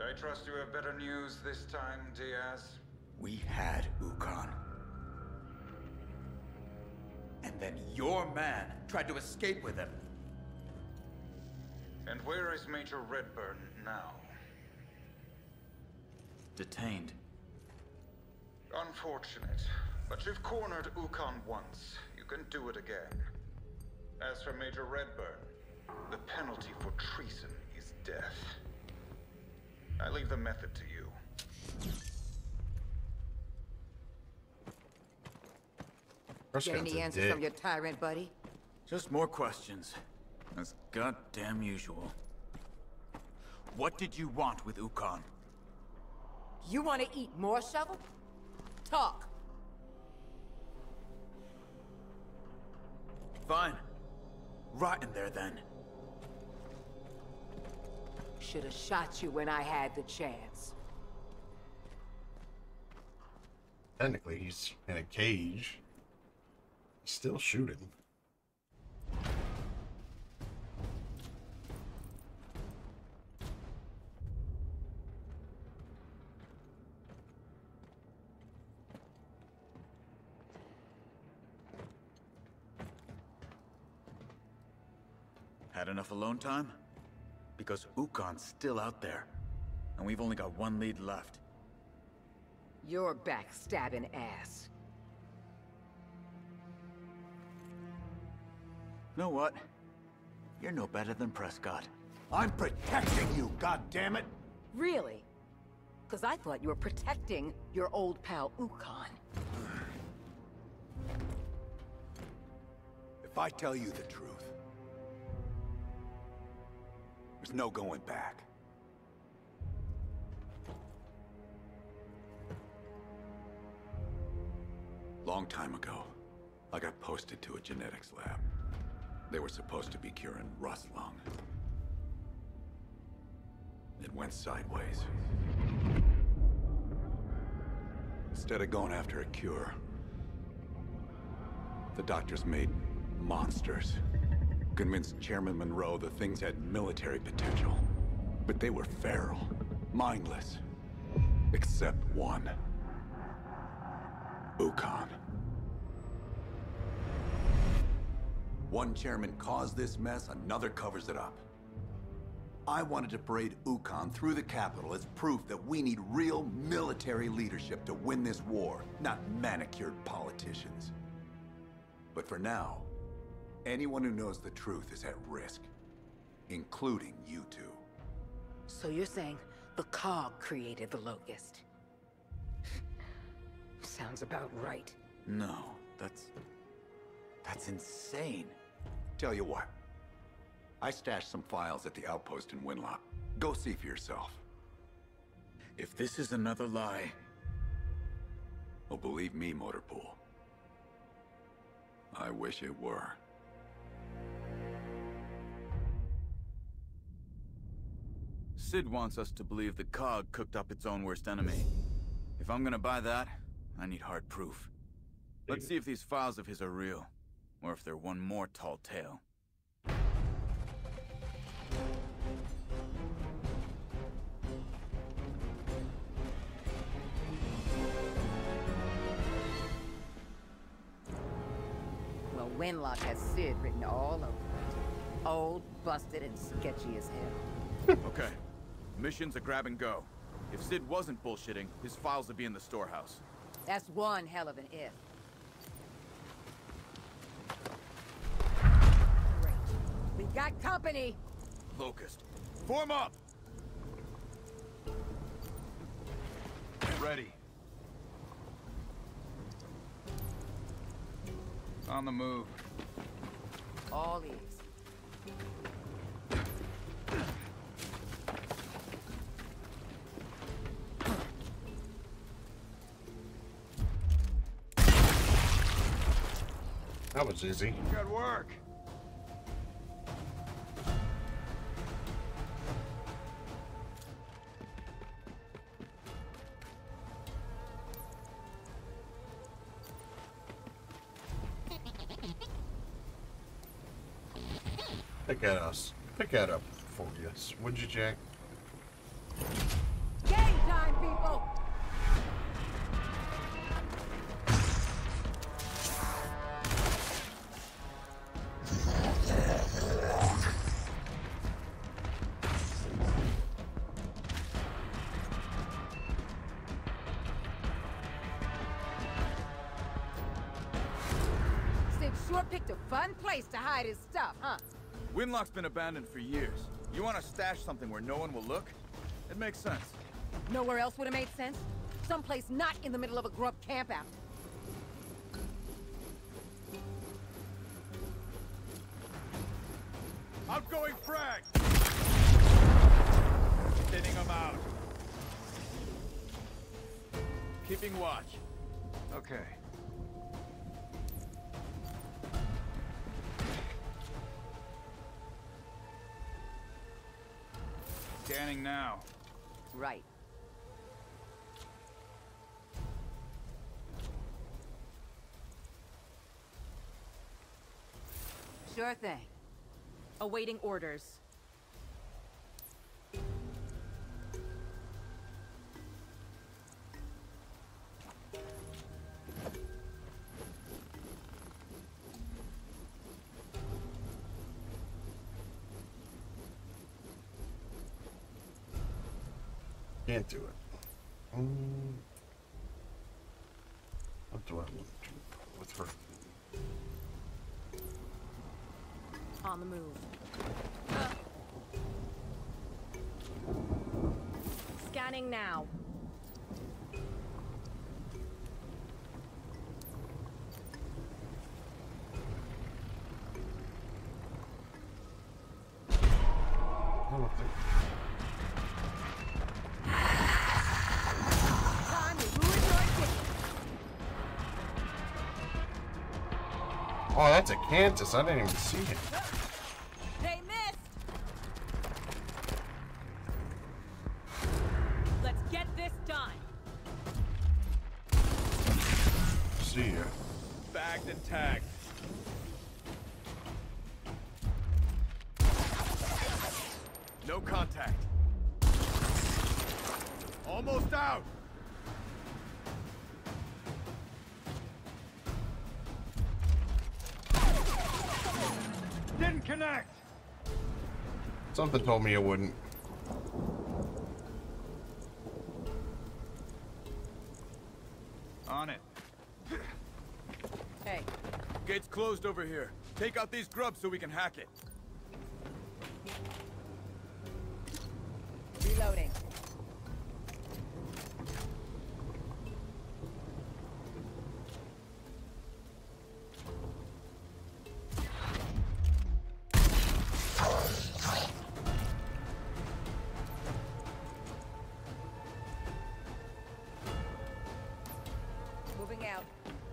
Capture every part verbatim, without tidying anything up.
I trust you have better news this time, Diaz? We had Ukon. And then your man tried to escape with him. And where is Major Redburn now? Detained. Unfortunate, but you've cornered Ukon once. You can do it again. As for Major Redburn, the penalty for treason is death. I leave the method to you. Get any answers from your tyrant, buddy? Just more questions. As goddamn usual. What did you want with Ukon? You want to eat more, Shovel? Talk. Fine. Rot in there then. Should have shot you when I had the chance. Technically, he's in a cage. He's still shooting. Had enough alone time? Because Ukon's still out there. And we've only got one lead left. You're backstabbing ass. Know what? You're no better than Prescott. I'm protecting you, goddammit! Really? Because I thought you were protecting your old pal Ukon. If I tell you the truth, there's no going back. Long time ago, I got posted to a genetics lab. They were supposed to be curing rust lung. It went sideways. Instead of going after a cure, the doctors made monsters. Convinced Chairman Monroe the things had military potential. But they were feral, mindless. Except one. Ukon. One chairman caused this mess, another covers it up. I wanted to parade Ukon through the Capitol as proof that we need real military leadership to win this war, not manicured politicians. But for now, anyone who knows the truth is at risk, including you two. So you're saying the Cog created the Locust? Sounds about right. No, that's... that's insane. Tell you what, I stashed some files at the outpost in Winlock. Go see for yourself. If this is another lie... Oh, believe me, Motorpool. I wish it were. Sid wants us to believe the Cog cooked up its own worst enemy. If I'm gonna buy that, I need hard proof. Let's see if these files of his are real, or if they're one more tall tale. Well, Winlock has Sid written all over it. Old, busted, and sketchy as hell. Okay. Mission's a grab and go. If Sid wasn't bullshitting, his files would be in the storehouse. That's one hell of an if. Great. We got company! Locust, form up! Ready. On the move. All ears. That was easy. Good work. Pick at us. Pick that up for you. Would you, Jack? time, people! Sid sure picked a fun place to hide his stuff, huh? Winlock's been abandoned for years. You want to stash something where no one will look? It makes sense. Nowhere else would have made sense? Someplace not in the middle of a grub campout. Outgoing frag! Thinning them out. Keeping watch. Okay. Scanning now. Right. Sure thing. Awaiting orders. Can't do it. Mm. What do I want to do with her? On the move. Scanning now. I don't think. Time to ruin your ticket. Oh, that's a Cantus. I didn't even see him. They missed! Let's get this done. See ya. Bagged and tagged. No contact. Almost out. Didn't connect. Something told me it wouldn't. On it. Hey, Gate's closed over here. Take out these grubs so we can hack it. reloading. Moving out.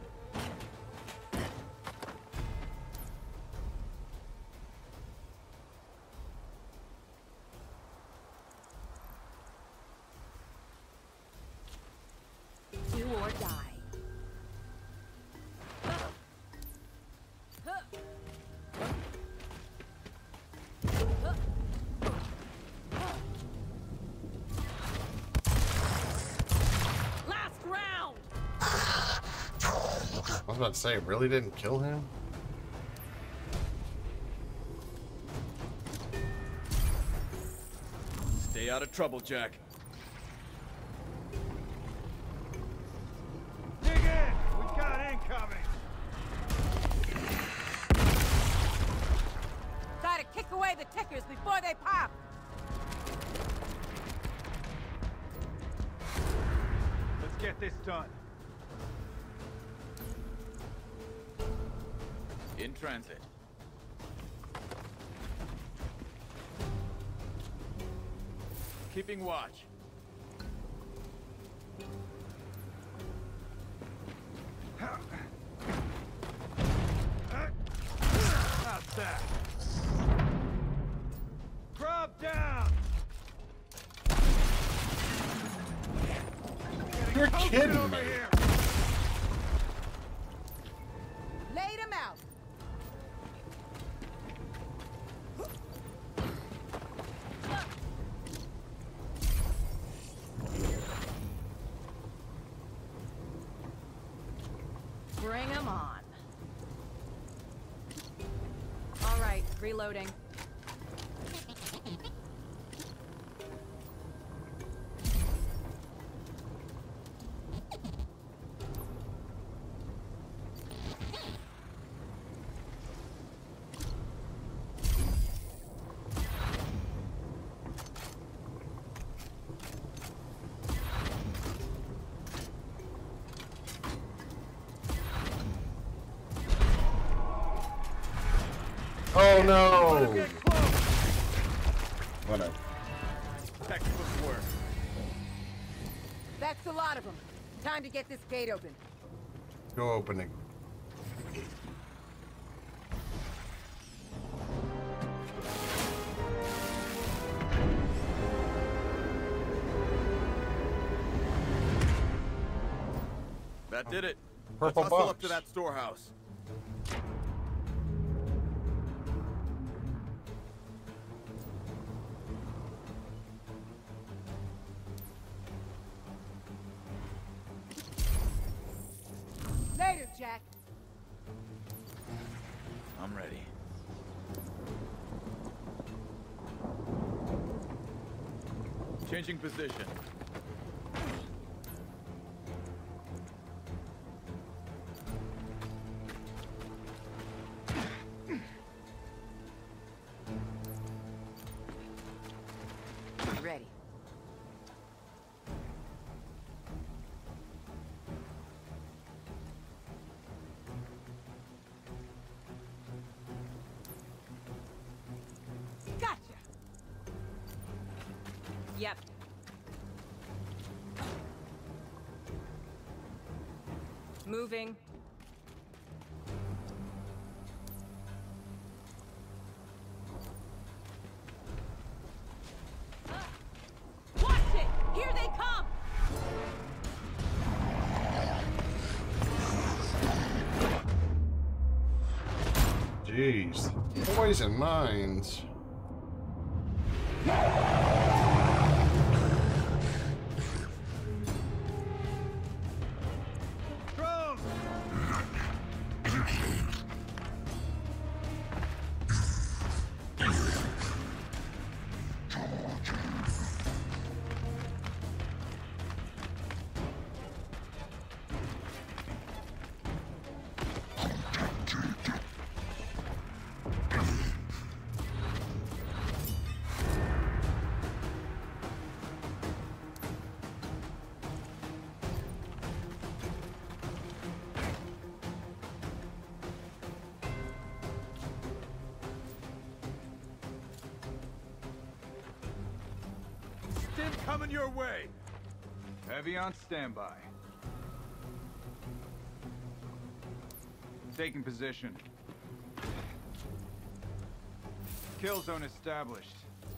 Do or die. Last round! I was about to say, it really didn't kill him? Stay out of trouble, Jack. Dig in! We got incoming! Gotta kick away the tickers before they pop. Let's get this done. In transit. Keeping watch. How's that? Grub down! You're Getting kidding over me. here! Laid him out. Bring 'em on. All right, reloading. Oh no! Get close. Whatever. Textbook work. That's a lot of them. Time to get this gate open. Go opening. That did it. Purple Let's hustle up box. to that storehouse. Later, Jack. I'm ready. Changing position. Ready. Gotcha. Yep. Moving. Watch it! Here they come! Jeez. Poison mines. Drone! Stim coming your way. Heavy on standby. Taking position. Kill zone established.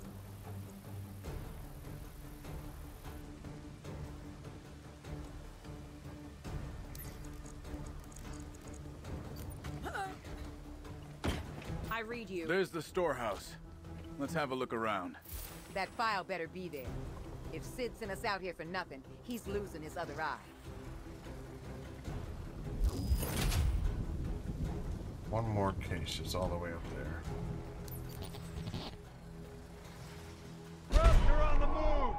I read you. There's the storehouse. Let's have a look around. That file better be there. If Sid sent us out here for nothing, he's losing his other eye. One more case is all the way up there. Raptor on the move!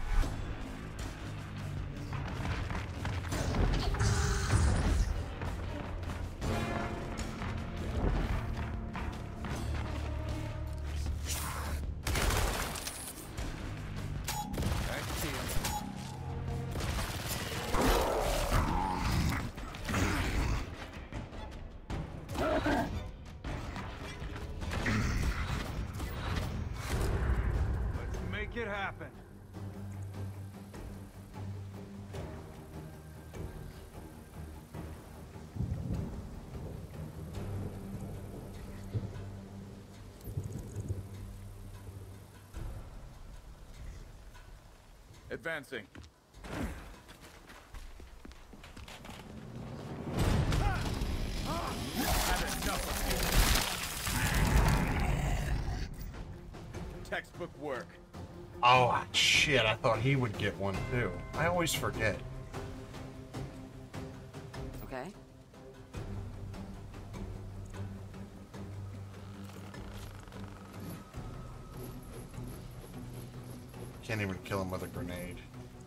Let's make it happen. Advancing. Had enough of you. Textbook work. Oh, shit. I thought he would get one, too. I always forget. Okay? Can't even kill him with a grenade.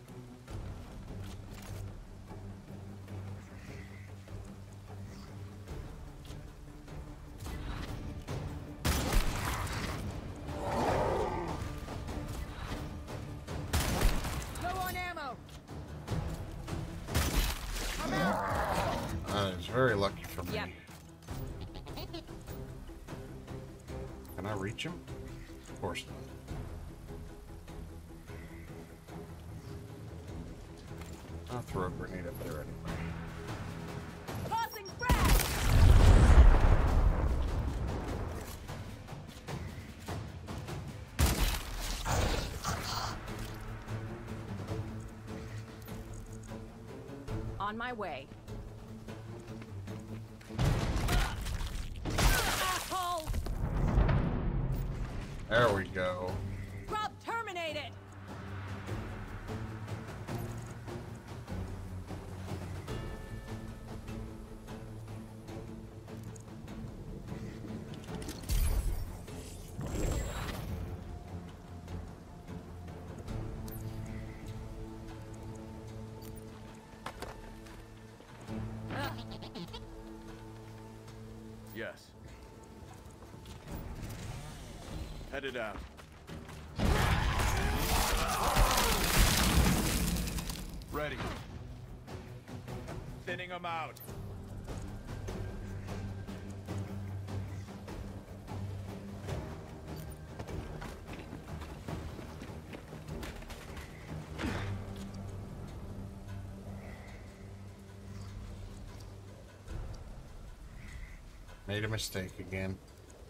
Low on ammo. Uh, it's very lucky for me. Yep. Can I reach him? Of course not. I'll throw a grenade up there anyway. Tossing frag! On my way. Asshole! There we go. Grub terminated! Yes. Headed out. Ready. Thinning them out. Made a mistake again.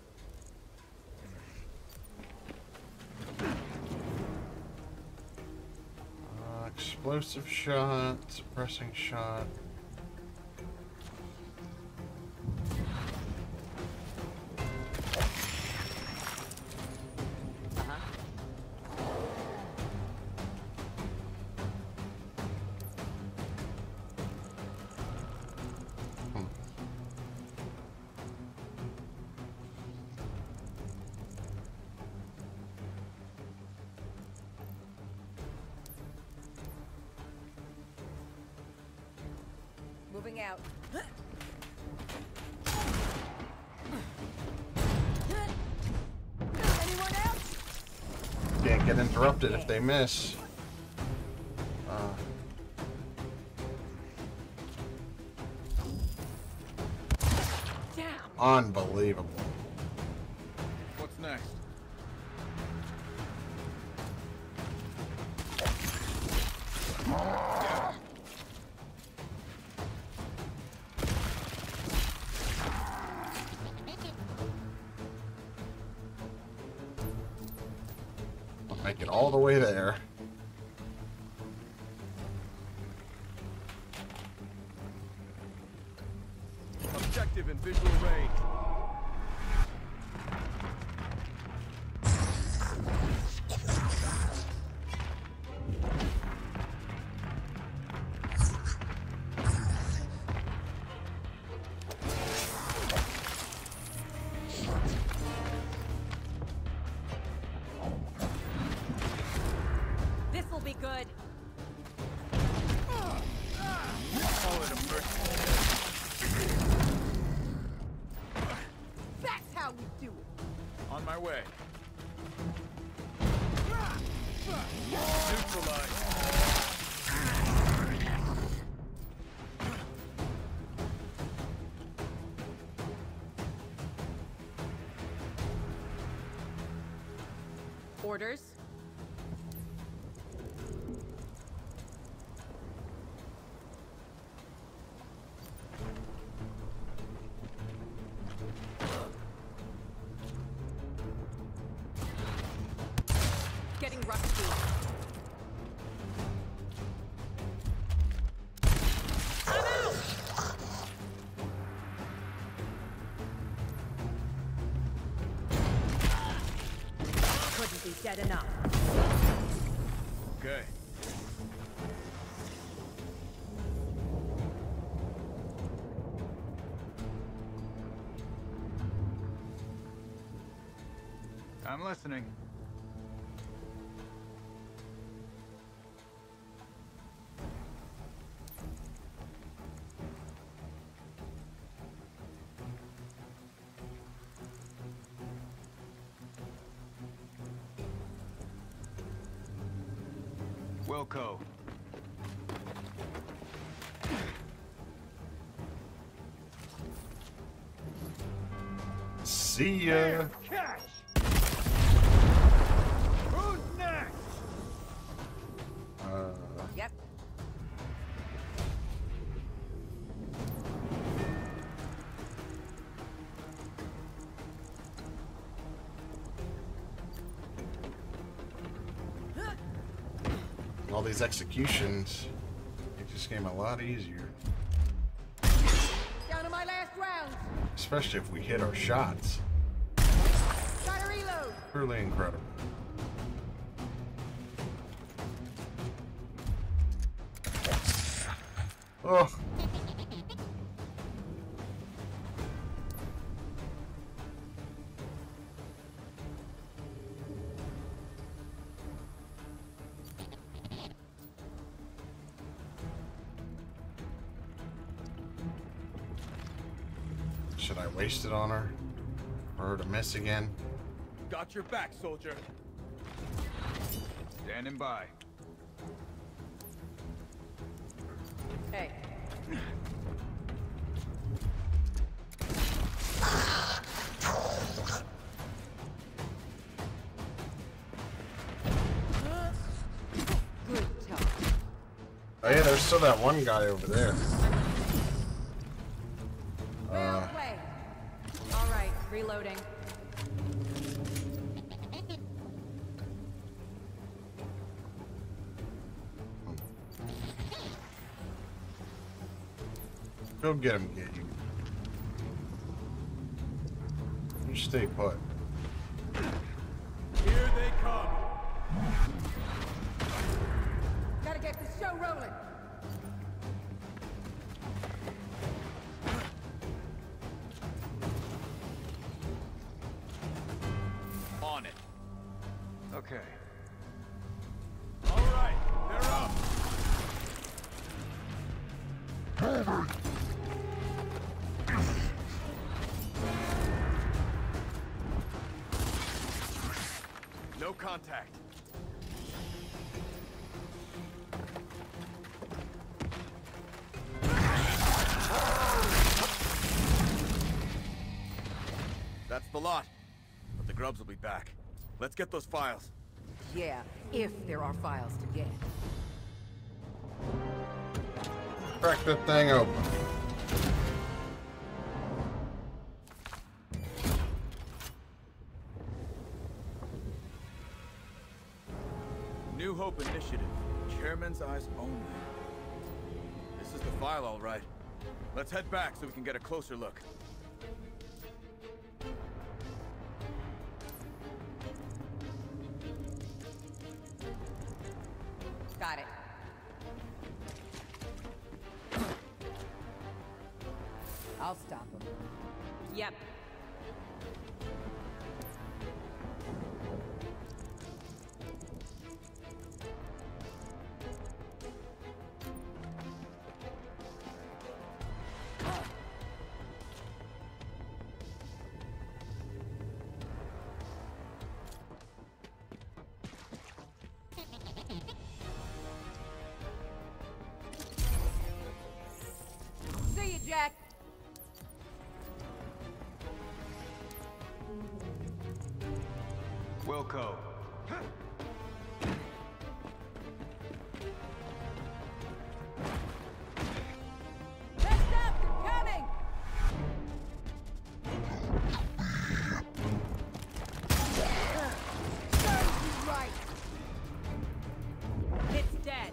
Uh, explosive shot, suppressing shot. Moving out. Anyone else? Can't get interrupted if they miss. Uh, Damn! unbelievable. What's next? I'll make it all the way there. Objective in visual range. This'll be good. Call it a mercy. That's how we do it. On my way. Neutralized. Orders. Getting rusty. I'm out! Couldn't be dead enough. Okay. I'm listening. Wilco. See ya. Catch! Who's next? Uh, Yep. all these executions, it just became a lot easier. Down to my last round. Especially if we hit our shots. Gotta reload. Truly incredible. Oh. Should I waste it on her? For her to miss again? Got your back, soldier. Standing by. Hey. Good talk. Oh yeah, there's still that one guy over there. Well Uh, played. All right, reloading. Go get him, get you. You stay put. Here they come. Gotta get the show rolling. On it. Okay. All right, they're up. No contact. That's the lot. But the grubs will be back. Let's get those files. Yeah, if there are files to get. Crack that thing open. New Hope Initiative. Chairman's eyes only. This is the file, all right. Let's head back so we can get a closer look. Got it. I'll stop him. Yep. See you, Jack. Wilco. Heads up, they're coming. Serves you right. It's dead.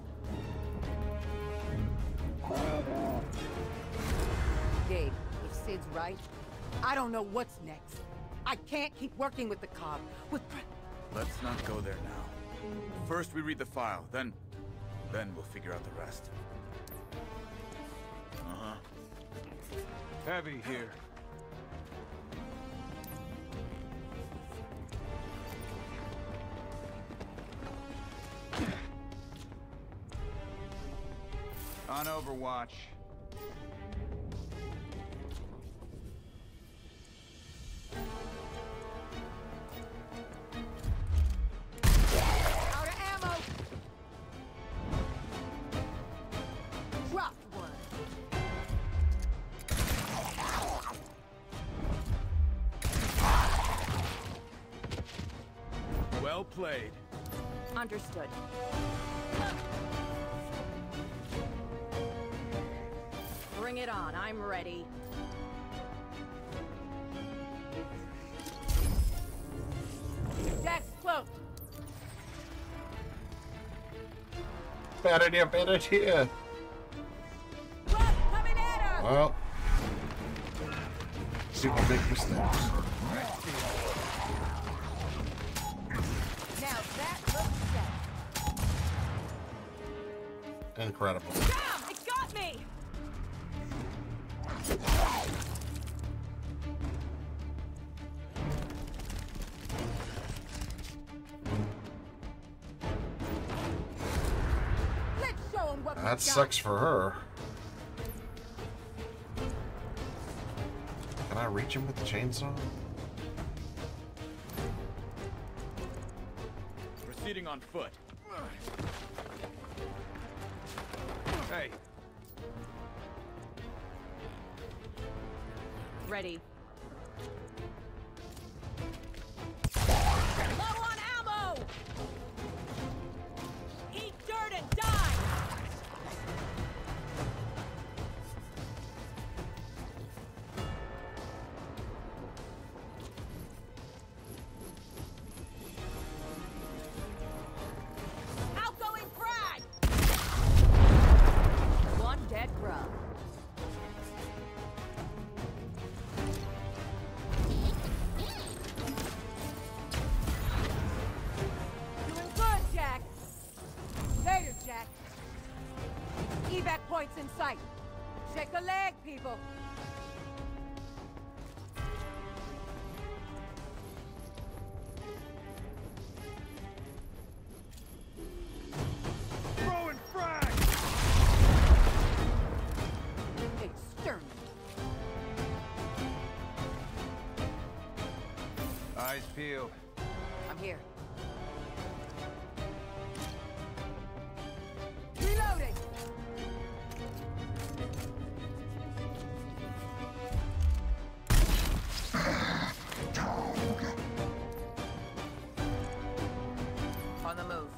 Gabe, if Sid's right, I don't know what's next. I can't keep working with the Cobb. With pre- Let's not go there now. First we read the file, then... then we'll figure out the rest. Uh-huh. Heavy here. On Overwatch. out of ammo. played. Understood. Bring it on, I'm ready. Jack's close. Bad idea, bad idea. Look, coming at her. Well, super big mistakes. Now that looks set. Incredible. Damn! It got me! Let's show him what we That got. sucks for her. Can I reach him with the chainsaw? Proceeding on foot. Hey, Ready. Low on ammo! Eat dirt and die! Outgoing frag! One dead grub. Doing good, Jack. Later, Jack. Evac points in sight. Shake a leg, people. throwing frag! Exterminate. Eyes peeled. I'm here. Reloading. On the move.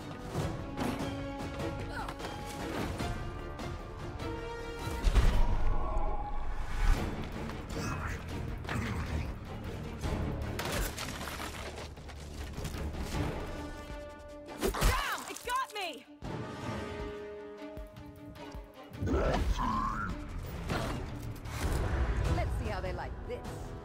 Damn! It got me! Let's see how they like this.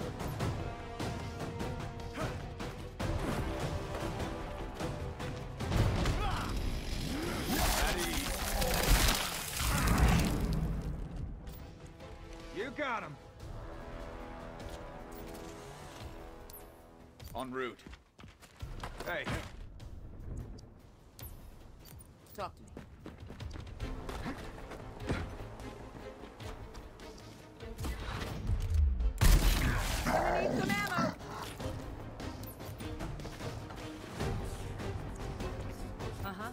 You got him. En route. Hey, Talk to me. Gonna need some ammo. Uh-huh.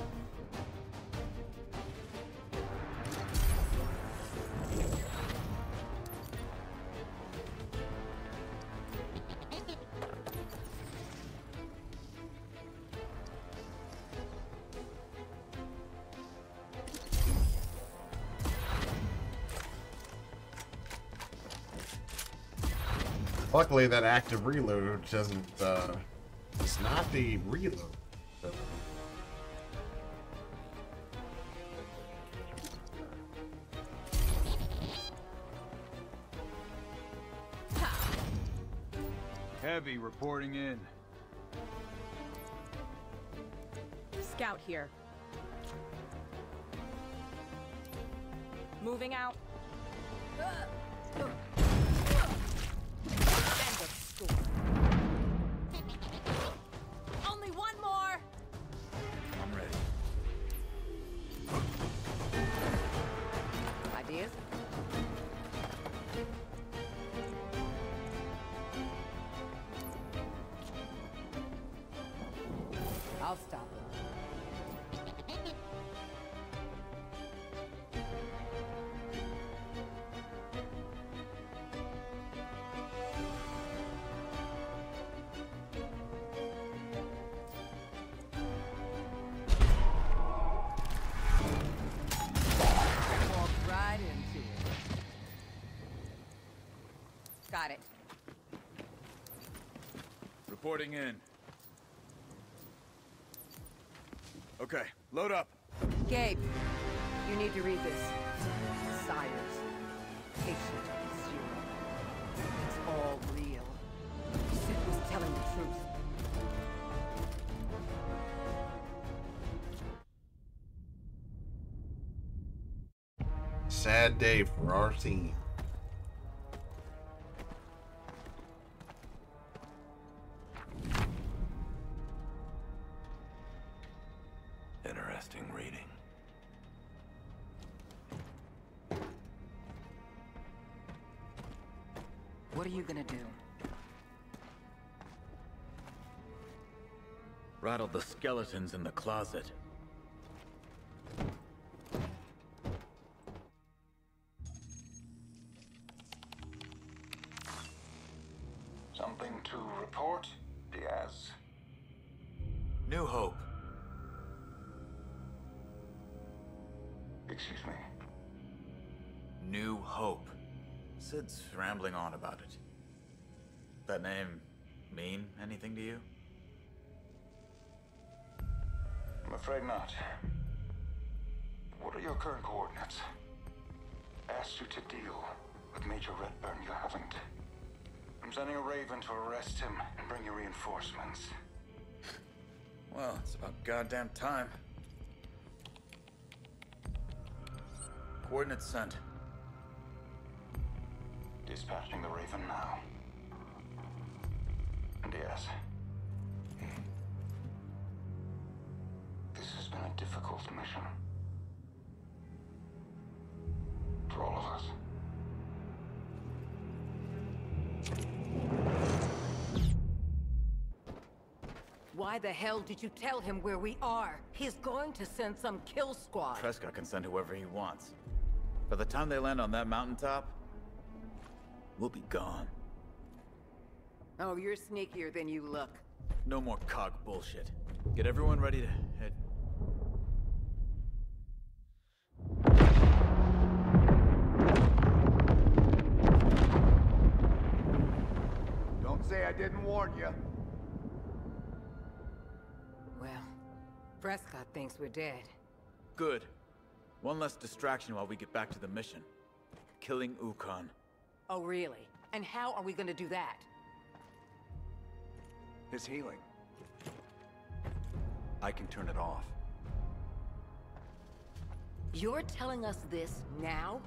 Luckily, that active reload doesn't, uh, it's not the reload. Heavy reporting in. Scout here. Moving out. End of story. Only one more. I'm ready. Ideas? I'll stop him. Reporting in. Okay, load up. Gabe, you need to read this. Sires. Patient zero. It's all real. Sid was telling the truth. Sad day for our team. Interesting reading. What are you gonna do? Rattle the skeletons in the closet. Something to report, Diaz? New Hope. Excuse me. New Hope. Sid's rambling on about it. That name mean anything to you? I'm afraid not. What are your current coordinates? Asked you to deal with Major Redburn, you haven't. I'm sending a Raven to arrest him and bring you reinforcements. Well, it's about goddamn time. Coordinates sent. Dispatching the Raven now. And yes, this has been a difficult mission. For all of us. Why the hell did you tell him where we are? He's going to send some kill squad. Prescott can send whoever he wants. By the time they land on that mountaintop, we'll be gone. Oh, you're sneakier than you look. No more cog bullshit. Get everyone ready to head. Don't say I didn't warn you. Well, Prescott thinks we're dead. Good. One less distraction while we get back to the mission. Killing Ukon. Oh, really? And how are we gonna do that? His healing. I can turn it off. You're telling us this now?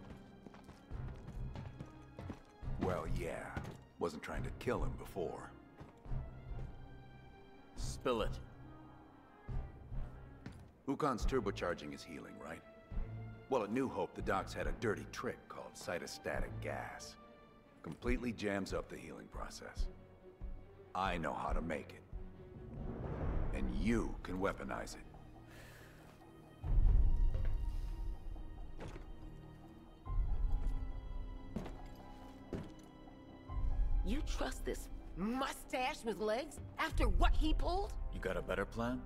Well, yeah. Wasn't trying to kill him before. Spill it. Ukon's turbocharging his healing, right? Well, at New Hope, the docs had a dirty trick called cytostatic gas. Completely jams up the healing process. I know how to make it. And you can weaponize it. You trust this mustache with legs after what he pulled? You got a better plan?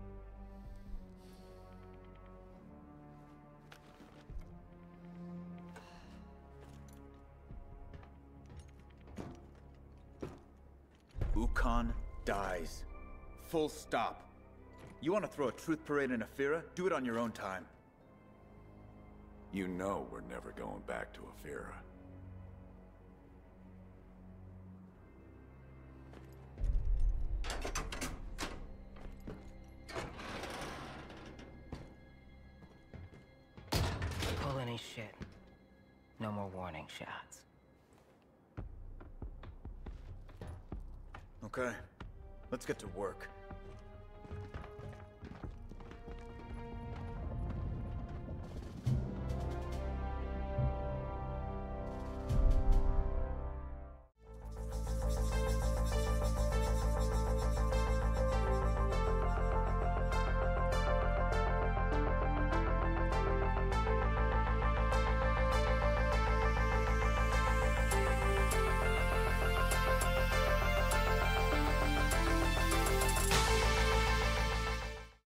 Ukon dies. Full stop. You want to throw a truth parade in Afira? Do it on your own time. You know we're never going back to Afira. Pull any shit. No more warning shots. Okay. Let's get to work.